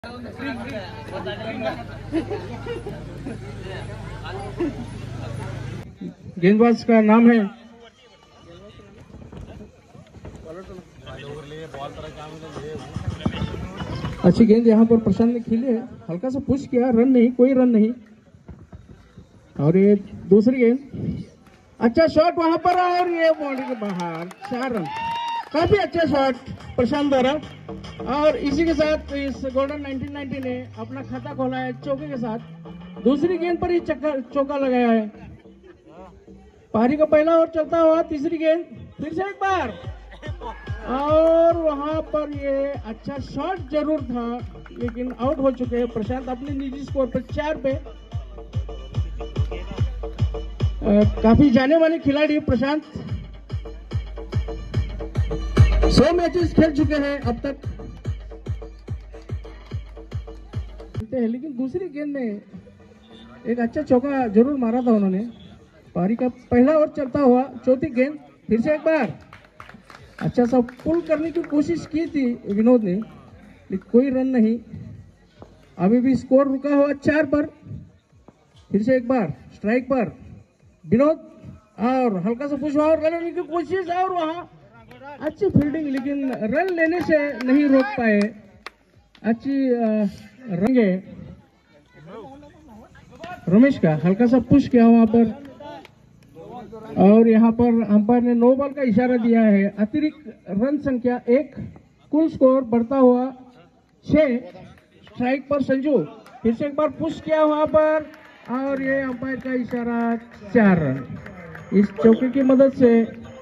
गेंदबाज का नाम है अच्छी गेंद यहाँ पर प्रशांत ने खेली है, हल्का सा पुश किया, रन नहीं, कोई रन नहीं। और ये दूसरी गेंद, अच्छा शॉट वहां पर और ये बाउंड्री के बाहर, 4 रन। काफी अच्छा शॉट प्रशांत द्वारा। और इसी के साथ इस गोल्डन 1990 ने अपना खाता खोला है चौके के साथ। दूसरी गेंद पर ही चौका लगाया है। पारी का पहला ओवर चलता हुआ, तीसरी गेंद फिर से एक बार, और वहां पर ये अच्छा शॉट जरूर था लेकिन आउट हो चुके हैं प्रशांत अपने निजी स्कोर पर 4 पे। काफी जाने माने खिलाड़ी प्रशांत, 100 मैचेस खेल चुके हैं अब तक, लेकिन दूसरी गेंद में एक अच्छा चौका जरूर मारा था उन्होंने। पारी का पहला ओवर चलता हुआ, चौथी गेंद फिर से एक बार, अच्छा सा पुल करने की कोशिश की थी विनोद ने लेकिन कोई रन नहीं। अभी भी स्कोर रुका हुआ 4 पर। फिर से एक बार स्ट्राइक पर विनोद, और हल्का सा पुश और रन लेने की कोशिश, और वहां अच्छी फील्डिंग लेकिन रन लेने से नहीं रोक पाए। अच्छी रंगे रमेश का हल्का सा पुश किया वहां पर, और यहाँ पर अंपायर ने नो बॉल का इशारा दिया है। अतिरिक्त रन संख्या 1, कुल स्कोर बढ़ता हुआ 6। स्ट्राइक पर संजू, फिर से एक बार पुश किया वहां पर, और ये अंपायर का इशारा 4 रन। इस चौके की मदद से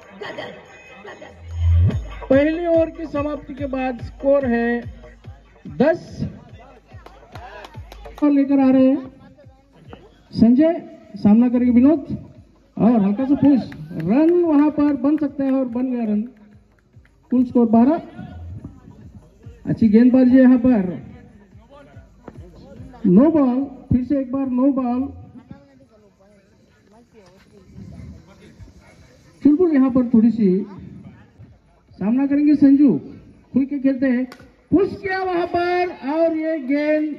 पहली ओवर की समाप्ति के बाद स्कोर है 10। लेकर आ रहे हैं संजय, सामना करेंगे विनोद, और हल्का सा पुश, रन वहां पर बन सकते हैं और बन गया रन। कुल स्कोर 12। अच्छी गेंदबाजी यहाँ पर, नो बॉल, फिर से एक बार नो बॉल। चुलबुल यहाँ पर थोड़ी सी, सामना करेंगे संजू, खुल के खेलते हैं, पुश किया वहां पर, और ये गेंद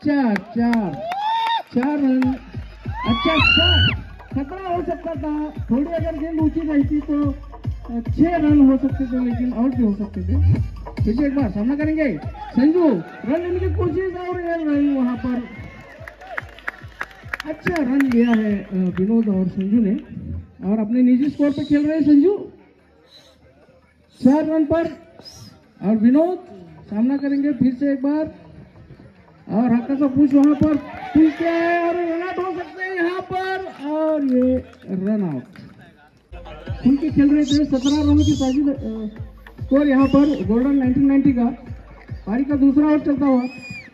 4 रन। अच्छा शॉट, खतरा हो सकता था, थोड़ी अगर गेंद ऊंची रहती तो 6 रन हो सकते थे लेकिन आउट भी हो सकते थे। फिर से एक बार सामना करेंगे संजू, रन लेने की कोशिश, और ये रन वहां पर अच्छा रन लिया है विनोद और संजू ने, और अपने निजी स्कोर पे खेल रहे हैं संजू 4 रन पर। और विनोद सामना करेंगे फिर से एक बार, और हल्का सा पुश वहां पर, ठीक है, और रन आउट हो सकते हैं यहाँ पर, और ये रन आउट। खुल के खेल रहे थे, 17 रनों की साझी स्कोर यहाँ पर गोल्डन 1990 का। पारी का दूसरा ओवर चलता हुआ,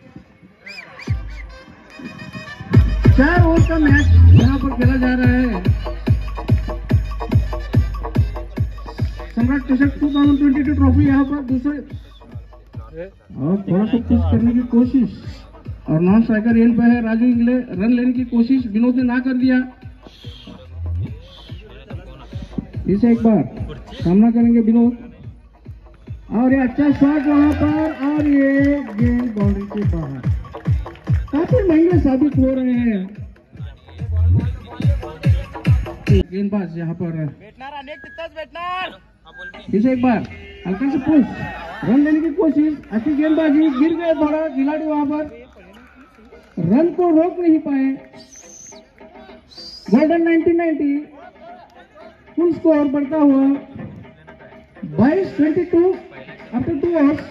4 ओवर का मैच यहाँ पर खेला जा रहा है। सम्राट चषक 2022 ट्रॉफी यहाँ पर दूसरे, और थोड़ा सा पुश करने की कोशिश, और नॉन स्ट्राइकर एंड पे है राजू इंगले, रन लेने की कोशिश विनोद ने ना कर दिया। इसे एक बार सामना करेंगे विनोद, और ये अच्छा शॉट वहां पर, और ये गेंद बाउंड्री के बाहर। काफी महंगे साबित हो रहे हैं गेंदबाज यहाँ पर। इसे एक बार हल्का से पुश, रन लेने की कोशिश, अच्छी गेंदबाजी, गिर गए थोड़ा खिलाड़ी वहां पर, रन को रोक नहीं पाए। गोल्डन 1990 कुल स्कोर बढ़ता हुआ 22-22 आफ्टर 2 ओवर्स।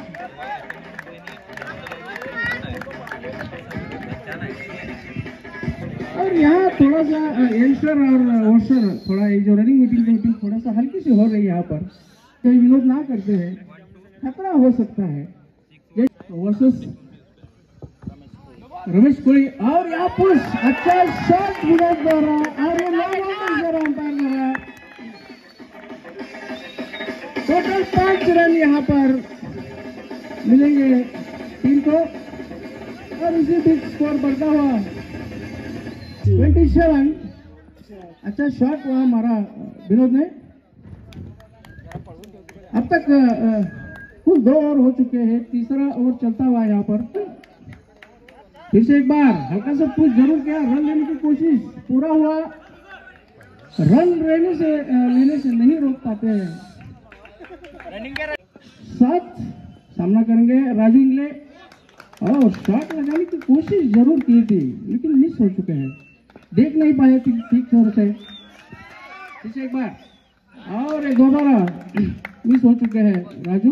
और यहाँ थोड़ा सा यंगस्टर और ओवर्सर, थोड़ा ये जो रनिंग मीटिंग थोड़ा सा हल्की सी हो रही है यहाँ पर, तो विनोद ना करते हैं, खतरा हो सकता है वर्सेस रमेश कोहली। और यहाँ पुश, अच्छा शॉट विनोद द्वारा, और ये अंपायर द्वारा। टोटल 5 रन यहाँ पर मिलेंगे टीम को, और इसी बीच स्कोर बढ़ता हुआ 27। अच्छा शॉट वहां मारा विनोद ने। अब तक कुल 2 ओवर हो चुके हैं, तीसरा ओवर चलता हुआ यहाँ पर। फिर से एक बार हल्का सा पुश जरूर किया, रन लेने की कोशिश, पूरा हुआ, रन लेने से नहीं रोक पाते हैं। साथ सामना करेंगे राजू इंगले, और शॉट लगाने की कोशिश जरूर की थी लेकिन मिस हो चुके हैं, देख नहीं पाए ठीक तरह से। फिर से एक बार और दोबारा मिस हो चुके हैं राजू।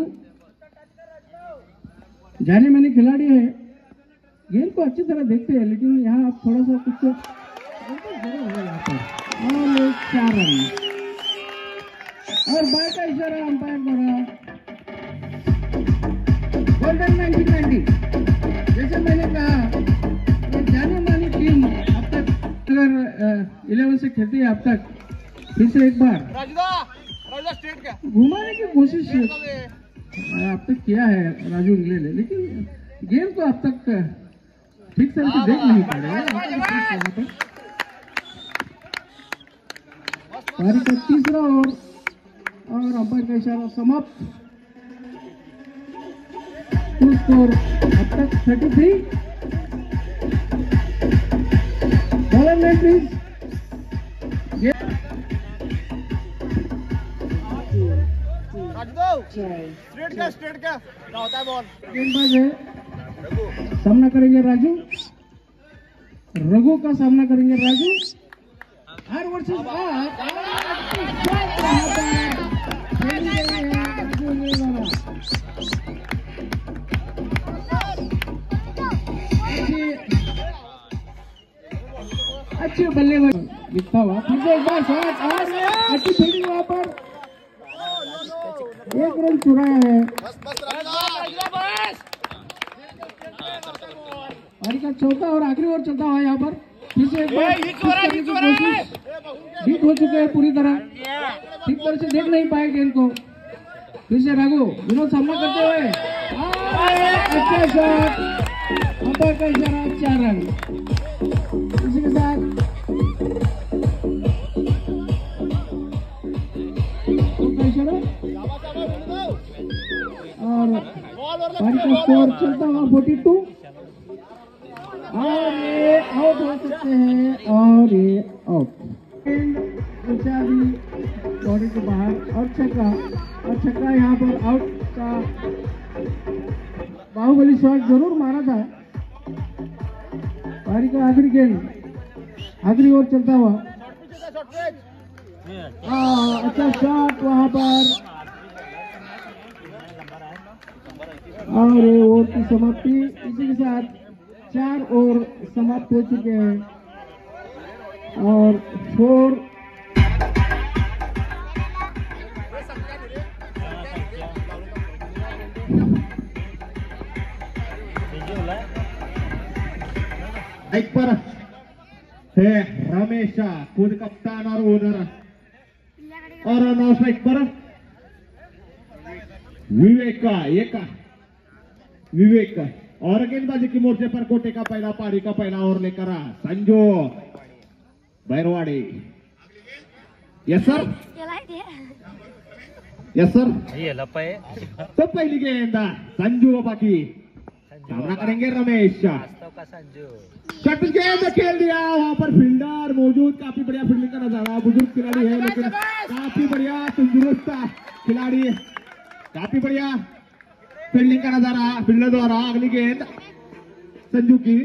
जाने माने खिलाड़ी है, गेम को अच्छी तरह देखते हैं लेकिन यहाँ आप थोड़ा सा कुछ जरूर है यहाँ पर। और 4 रन और बाय का इशारा अंपायर द्वारा गोल्डन 1990। जैसे मैंने कहा ये जाने मानी टीम अब तक अगर 11 से खेलती है अब तक। फिर से एक बार घुमाने की कोशिश अब तक किया है राजू इंगले ने, लेकिन गेम को अब तक ठीक तरह से देख नहीं पा रहे हैं। पारी का तीसरा ओवर और अंपायर का इशारा समाप्त। स्कोर अब तक 33। Bowler name please. स्ट्रेट क्या होता है बॉल। गेंदबाज है, सामना करेंगे राजू, रघु का सामना करेंगे राजू। हर वर्ष अच्छे बल्लेबाज दिखता हुआ। फिर से एक बार शॉट और अच्छी फील्डिंग वहां पर, 1 रन चुराया है। पारी का चौथा और आखिरी ओवर चलता हुआ यहाँ पर। फिर से एक बार हिट हो चुके हैं पूरी तरह, ठीक तरह से देख नहीं पाए गेंद को। फिर से राघु विनोद सामना करते हुए अच्छा शॉट, अंपायर का इशारा 4 रन। इसी के साथ इशारा और पारी का स्कोर चलता हुआ 42। और ये आउट हो सकते हैं और ये आउट। ऊंचा भी बॉडी के बाहर और छक्का यहाँ पर आउट का बाहुबली शॉट जरूर मारा था। पारी का आखिरी गेंद, आखिरी ओवर चलता हुआ, अच्छा शॉट वहां पर और ओवर की समाप्ति। इसी के साथ 4 ओवर समाप्त हो चुके हैं और 4 एक पर है रमेश, खुद कप्तान और ओनर, और 9 स्ट्राइक पर विवेक और गेंदबाजी की मोर्चे पर कोटे का पहला पारी का पहला ओवर लेकर Sanju Bairwadi. Yes sir, yes sir. तो पहली गेंद संजू बाबा की, सामना करेंगे रमेश। गेंद खेल दिया, वहां पर फील्डर मौजूद, काफी बढ़िया फील्डिंग का नजारा। बुजुर्ग खिलाड़ी है लेकिन काफी बढ़िया तंदुरुस्त खिलाड़ी, काफी बढ़िया फील्डिंग का नजारा फील्डर द्वारा। अगली गेंद संजू की,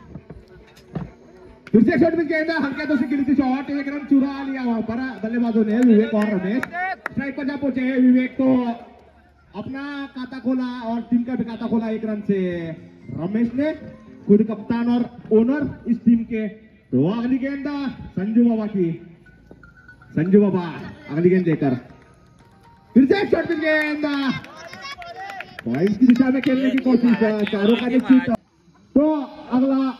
फिर से शॉट, गेंद हल्के तो से गिरी थी शॉट, 1 रन चुरा लिया वहां पर बल्लेबाजों ने विवेक और रमेश। स्ट्राइक पर जा पहुंचे विवेक, तो अपना खाता खोला और टीम का भी खाता खोला 1 रन से रमेश ने, खुद कप्तान और ओनर इस टीम के। तो अगली गेंद संजू बाबा की, संजू बाबा अगली गेंद देकर फिर से एक शॉट, गेंद पॉइंट की दिशा में खेलने की कोशिश, चारों का निश्चित। तो अगला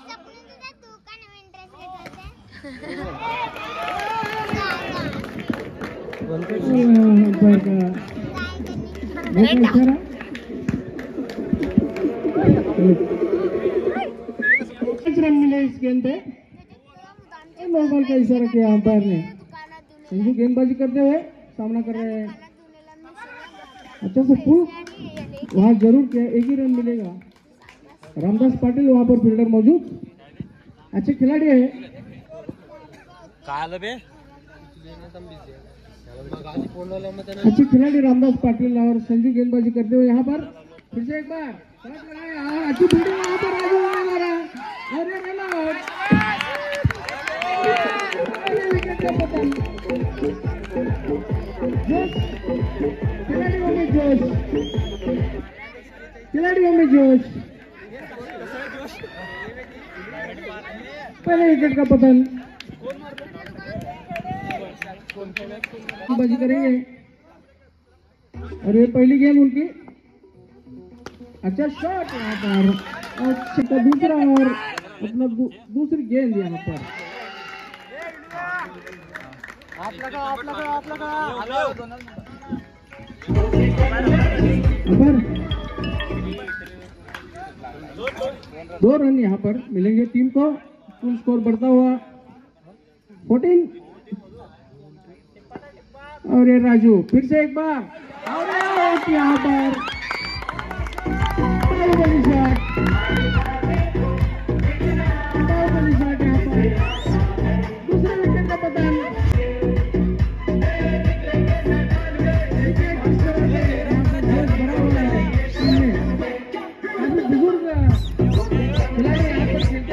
रन मिले इस गेंद पे, नो बॉल का इशारा किया अंपायर ने। संजू गेंदबाजी करते हुए सामना कर रहे हैं, अच्छा से पुल वहां जरूर किया, 1 ही रन मिलेगा। रामदास पाटिल वहां पर फील्डर मौजूद, अच्छे खिलाड़ी है। अच्छे खिलाड़ी रामदास पाटिल और संजू गेंदबाजी करते हुए यहाँ पर फिर से एक बार शॉट लगाया और अच्छी फील्डिंग वहां पर राजू ने मारा और ये रन आउट। विकेट का पतन, जोश खिलाड़ियों में, जोश खिलाड़ियों में जोश। पहले विकेट का पतन, बाजी करेंगे और ये पहली गेंद उनकी। अच्छा शॉट यहाँ पर, अच्छा दूसरा और अपना दूसरी गेंद यहाँ पर। दो रन यहाँ पर मिलेंगे टीम को, फुल स्कोर बढ़ता हुआ 14। और ये राजू फिर से एक बार और यहाँ पर बाहुबली शॉट, बाहुबली शॉट यहाँ पर, दूसरे विकेट का पतन। काफी बुजुर्ग खिलाड़ी यहाँ पर खेलते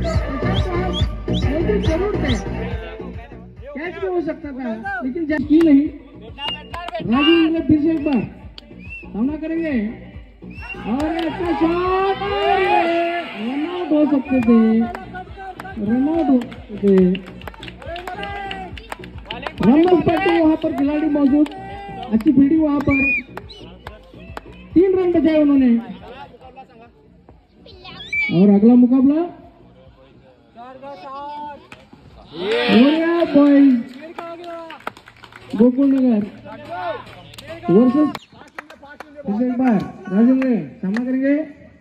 हुए जरूर थे, कैच भी हो सकता था लेकिन जब की नहीं। राजू ने फिर से एक बार सामना करेंगे और अच्छा शॉट, रन आउट हो सकते थे, रन आउट हो सकते थे। रामदास पाटिल वहां पर खिलाड़ी मौजूद, अच्छी फील्डिंग वहां पर, 3 रन बचाए उन्होंने। और अगला मुकाबला बॉयज गोकुल नगर वर्सेस, एक बार राजू ने सामना करेंगे।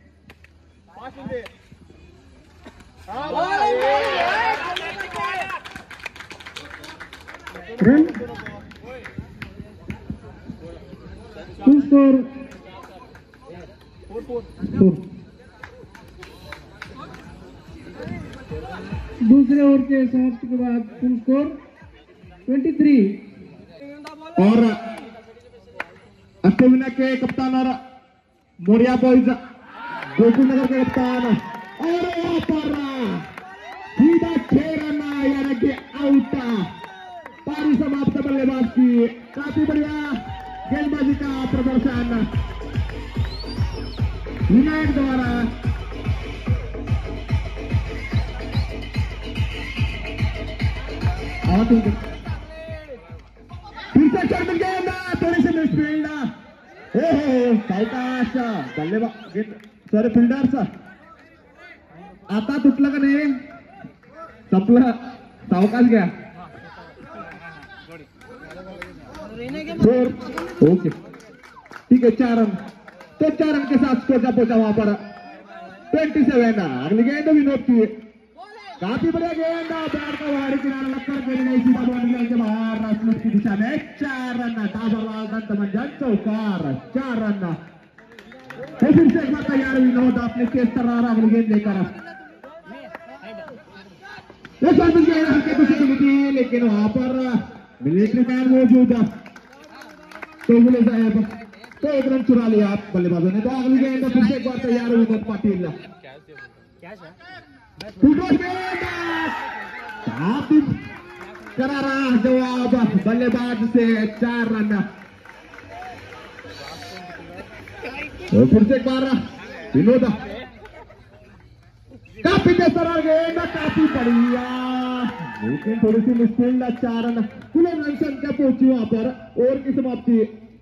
Run full score 4। दूसरे ओवर के समाप्ति के बाद फुल स्कोर 23। और अष्टविनायक के कप्तान और मोरिया बॉयज गोकुल नगर के कप्तान, और यहाँ पर सीधा 6 रन यानी कि आउट। पारी समाप्त बल्लेबाज की, काफी बढ़िया गेंदबाजी का प्रदर्शन विनायक द्वारा। फिर से शॉट मिल गया, थोड़ी सी मिसफील्ड, सावकाश बल्लेबाज सॉरी फिल्डर्स आता तुटलं का नाही, संपलं, सावकाश घ्या। ओके ठीक है, 4 रन, तो 4 रन के साथ स्कोर का पहुंचा वहां पर 27। अगली गेंद विनोद की, काफी बढ़िया गेंद, बैट का बाहरी किनारा लगकर गेंद नहीं, सीधा बॉल निकल के बाहर रास्ते की दिशा में 4 रन। चौकार 4 रन। तो फिर से एक बार तैयार विनोद अपने तेज तर्रार अगली गेंद लेकर, हल्के पीछे चली थी लेकिन वहां पर मिलिट्री मैन मौजूद, तो बोले साहब तो 1 रन चुरा लिया आप बल्लेबाजों ने। तो अगली गेंद फिर से एक बार तैयार विनोद पाटिल, काफी करारा जवाब बल्लेबाज से 4 रन। तो फिर से एक बार विनोद, काफी बेसरार गेंद, काफी बढ़िया लेकिन थोड़ी सी मुश्किल। 4 रन, कुल रन संख्या पहुंची वहां पर। ओवर की समाप्ति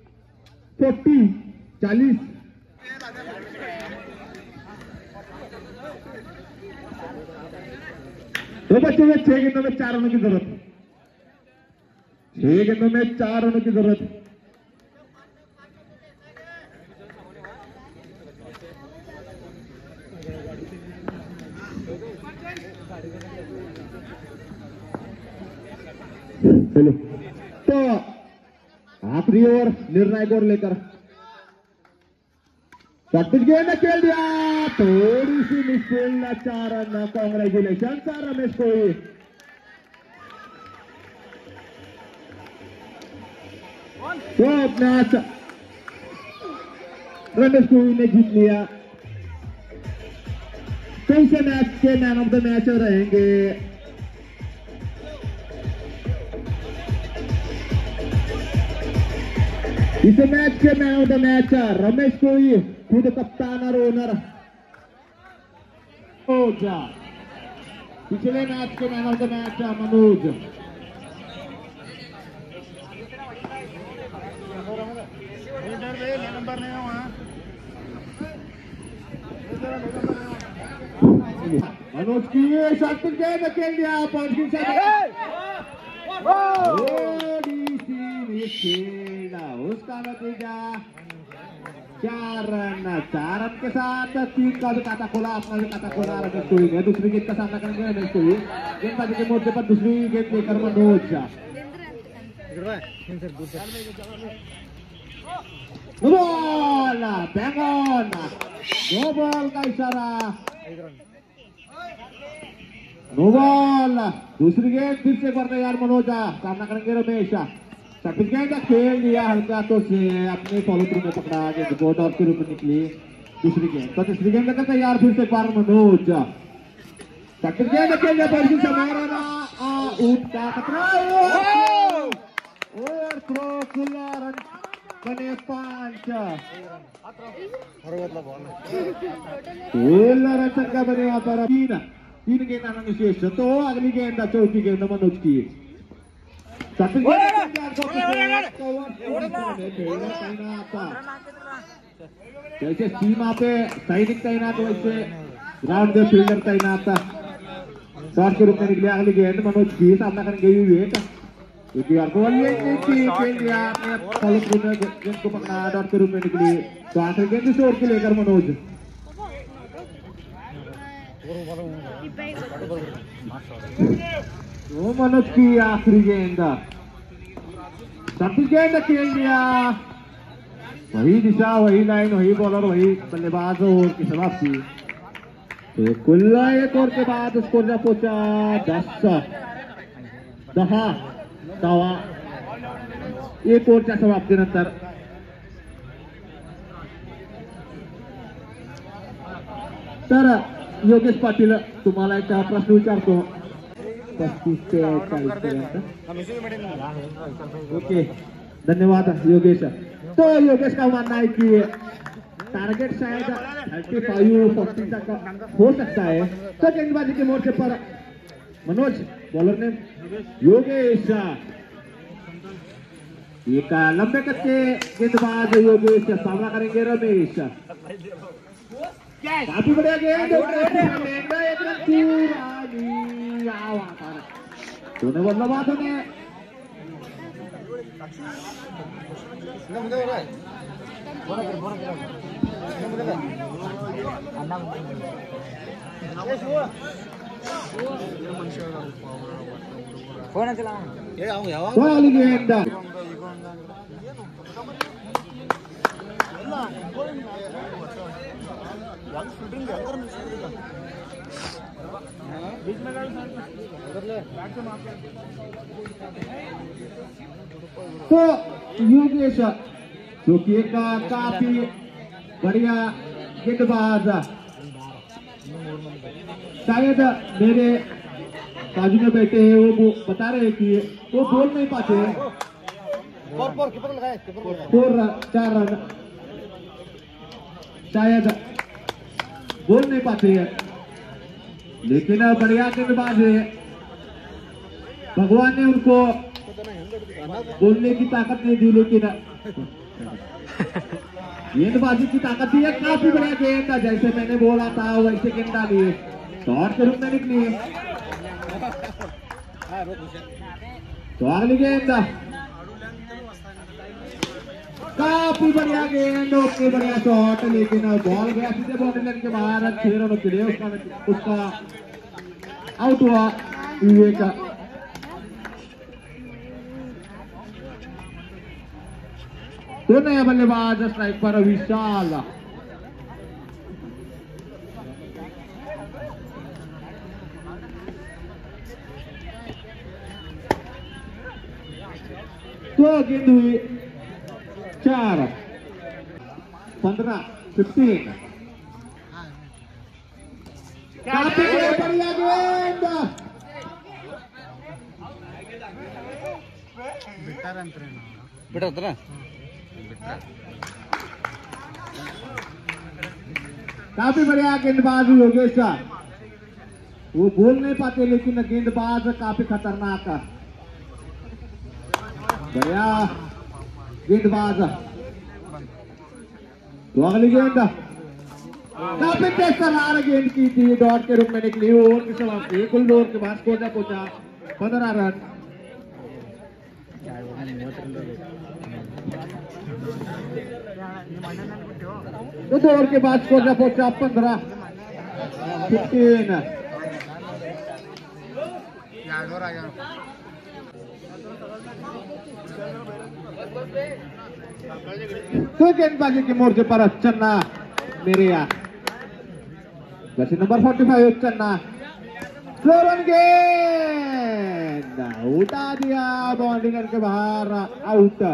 40। तो बच्चों में 6 गेंदों में 4 रनों की जरूरत, 6 गेंदों में 4 रनों की जरूरत। चलो तो आखिरी ओवर निर्णायक ओवर लेकर शॉर्टेज गेंद खेल दिया, थोड़ी सी मिसफील्ड, 4 रन। कांग्रेचुलेशन सर रमेश कोई। तो मैच रमेश कोहली ने जीत लिया। कौन से मैच के मैन ऑफ द मैच रहेंगे? इस मैच के man of the match Ramesh Kohli, खुद कप्तान और ओनर। पिछले मैच के man of the match Manoj. Manoj की शॉट गेंद खेल दिया, उसका नतीजा 4 रन। 4 रन के साथ 3 का भी खाता खोला, अपना भी खाता खोला रमेश कोहली ने। दूसरी गेंद का सामना करेंगे रमेश कोहली। गेंदबाजी के मोर्चे पर दूसरी गेंद लेकर Manoj. Ball bang on, 2 ball का इशारा, नो बॉल। दूसरी गेंद फिर से कर तैयार मनोजा, सामना करेंगे रमेश। सफेद गेंद खेल दिया हल्का तो से, अपने फॉलो थ्रू में पकड़ा, गेंद को डॉट के रूप में निकली। दूसरी गेंद तो तीसरी गेंद का तैयार फिर से बार मनोज। सफेद गेंद खेल दिया, पर आउट का खतरा और थ्रो, खुला रन बने 5। रन संख्या बने यहाँ पर 3 गेंद आना शेष। तो अगली गेंद चौथी गेंद मनोज की। जैसे सीमा पे सैनिक तैनात, वैसे ग्राउंड में फील्डर तैनात। शॉट के रूप में निकले अगली गेंद मनोज की, सामना करेंगे विवेक। खेल दिया, अपने गेंद को पकड़ा, डॉट के रूप में निकली। तो आखिरी गेंद इस ओवर के लेकर मनोज। तो मनोज की आखिरी गेंद, सभी गेंद खेल दिया। वही दिशा, वही लाइन, वही बॉलर, वही बल्लेबाज। ओवर की समाप्ति। तो कुल 1 ओवर के बाद स्कोर जा पहुंचा 10 1 ओव्हरच्या समाप्तीनंतर। तर योगेश पाटील, तुम्हाला एक प्रश्न विचारतो। 35 ते 40 पर्यंत। ओके, धन्यवाद योगेश। तो योगेश का मानना है कि टारगेट शायद 35-40 तक हो सकता है। तो गेंदबाजी के मोर्चे पर मनोज, बॉलर ने योगेश, एक लंबे कद के गेंदबाज योगेश, सामना करेंगे रमेश। काफी बढ़िया गेंद, एक रन दोनों बल्लेबाजों ने वाली गेंद। तो योगेश, जो कि एक काफी बढ़िया गेंदबाज, शायद मेरे बाजू में बैठे हैं, वो बता रहे हैं कि वो बोल नहीं पाते। 4 रन शायद बोल नहीं पाते हैं, लेकिन बढ़िया गेंदबाज है। भगवान ने उनको बोलने की ताकत नहीं दी, लेकिन गेंदबाजी की ताकत दी है। काफी बढ़िया गेंद, जैसे मैंने बोला था वैसे गेंद डाली, शॉट के रूप में निकली। तो अगली गेंद, काफी बढ़िया गेंद, ओके बढ़िया शॉट, लेकिन बॉल गया सीधे बाउंड्री लाइन के बाहर। 6 रनों के लिए उसका आउट हुआ विवेक। तो नया बल्लेबाज स्ट्राइक पर विशाल। 2 गेंद हुई 4 15 काफी बढ़िया गेंद काफी बढ़िया गेंदबाज योगेश वो बोल नहीं पाते लेकिन गेंदबाज काफी खतरनाक बढ़िया गेंदबाज। तो अगली गेंद काफी तेज तर्रार गेंद की थी डॉट के रूप में निकली ओवर की समाप्ति कुल ओवर के बाद स्कोर पहुंचा 15 रन। तो 2 ओवर के बाद स्कोर पहुंचा 15 तो गेंदबाजी के मोर्चे पर चन्ना मेरे जैसे नंबर 45 चन्ना फ्लोरन गेंद उठा दिया बाउंड्री करके बाहर आउट।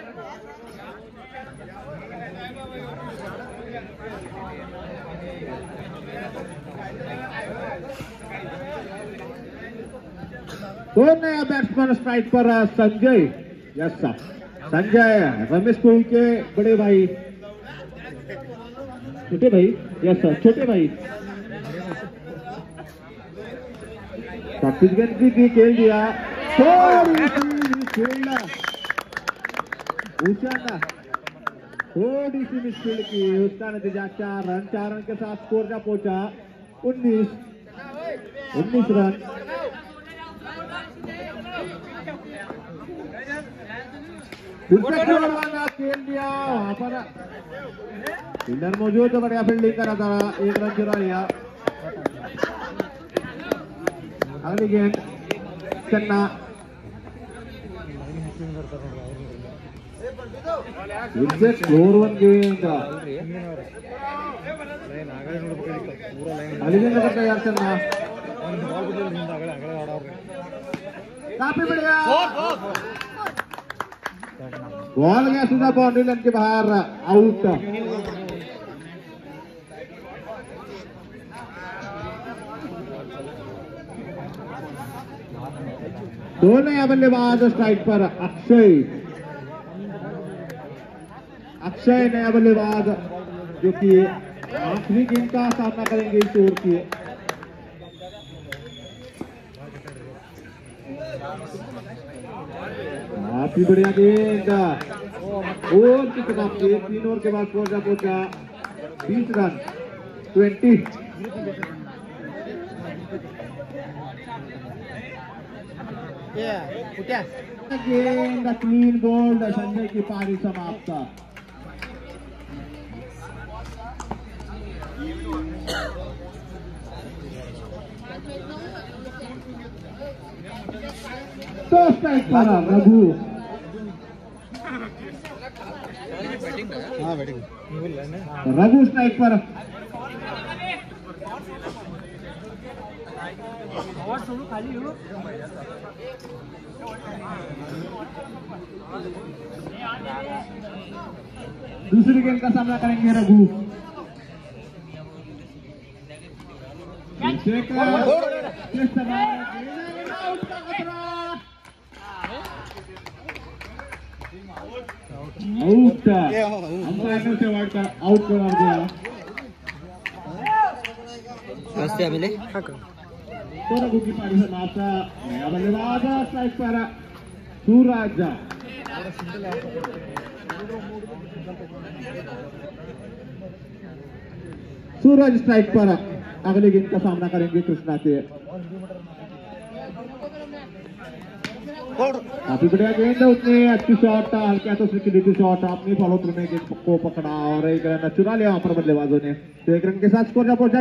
तो नया बैट्समैन स्ट्राइक पर संजय। यस सर संजय रमेश कोहली के बड़े भाई छोटे भाई। यस सर छोटे भाई गेंद की खेल दिया थोड़ी सी मिसफील्ड की उसका नतीजा 4 रन के साथ स्कोर जा पहुंचा 19 रन। खेल दिया वहां पर फील्डर मौजूद तो बढ़िया फील्डिंग करा था 1 रन चुरा लिया। अगली गेंद चन्ना फ्लोर 1 गेंद अगली गेंद करता यार चन्ना काफी बढ़िया बॉल गया सीधा बाउंड्री लाइन के बाहर आउट। दो नया बल्लेबाज स्ट्राइक पर अक्षय नया बल्लेबाज जो कि आखिरी गेंद का सामना करेंगे इस ओवर की। काफी बढ़िया गेंद ओवर की समाप्ति 3 ओवर के बाद स्कोर पहुंचा 20 रन 20। गेंद क्लीन बोल्ड संजय की पारी समाप्त। तो स्ट्राइक पर रघु रघु स्ट्राइक पर दूसरी गेंद का सामना करेंगे रघु। आउट अंपायर ने उसे वाइड कर आउट करा दिया। तो रघु की पारी समाप्त। नया बल्लेबाज स्ट्राइक पर सूरज। सूरज स्ट्राइक पर अगली गेंद का सामना करेंगे कृष्णा से। काफी बढ़िया गेंद है उसने अच्छी शॉट हल्के हाथों से की शॉट अपनी फॉलो थ्रू में गेंद को पकड़ा और एक रन चुरा लिया वहां पर बल्लेबाजों ने। तो 1 रन के साथ स्कोर पहुंचा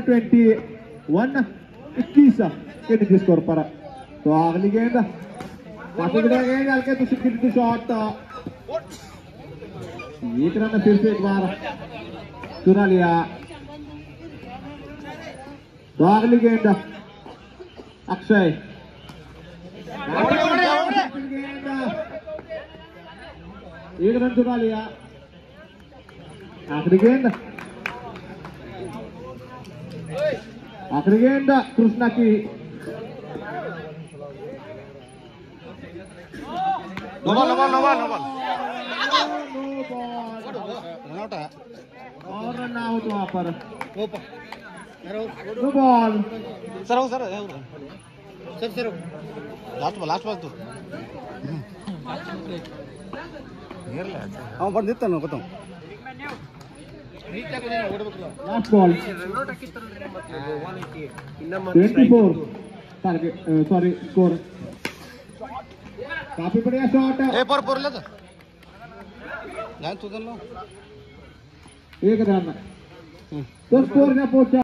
21 के नीचे स्कोर पर। तो अगली गेंद काफी बढ़िया गेंद हल्के हाथों से की शॉट 1 रन फिर से एक बार चुरा लिया। तो अगली गेंद अक्षय एक रन चुरा लिया। आखिरी गेंद कृष्णा की। नो बॉल और रन आउट वहां पर। No ball. Sir last ball तू हाँ ಬಂದಿತ್ತ ನಾವು ಗೊತ್ತು last ball 24 target sorry score. काफी बढ़िया शॉट। ए पर ले जान तू एक रन तो स्कोर क्या पहुंचा।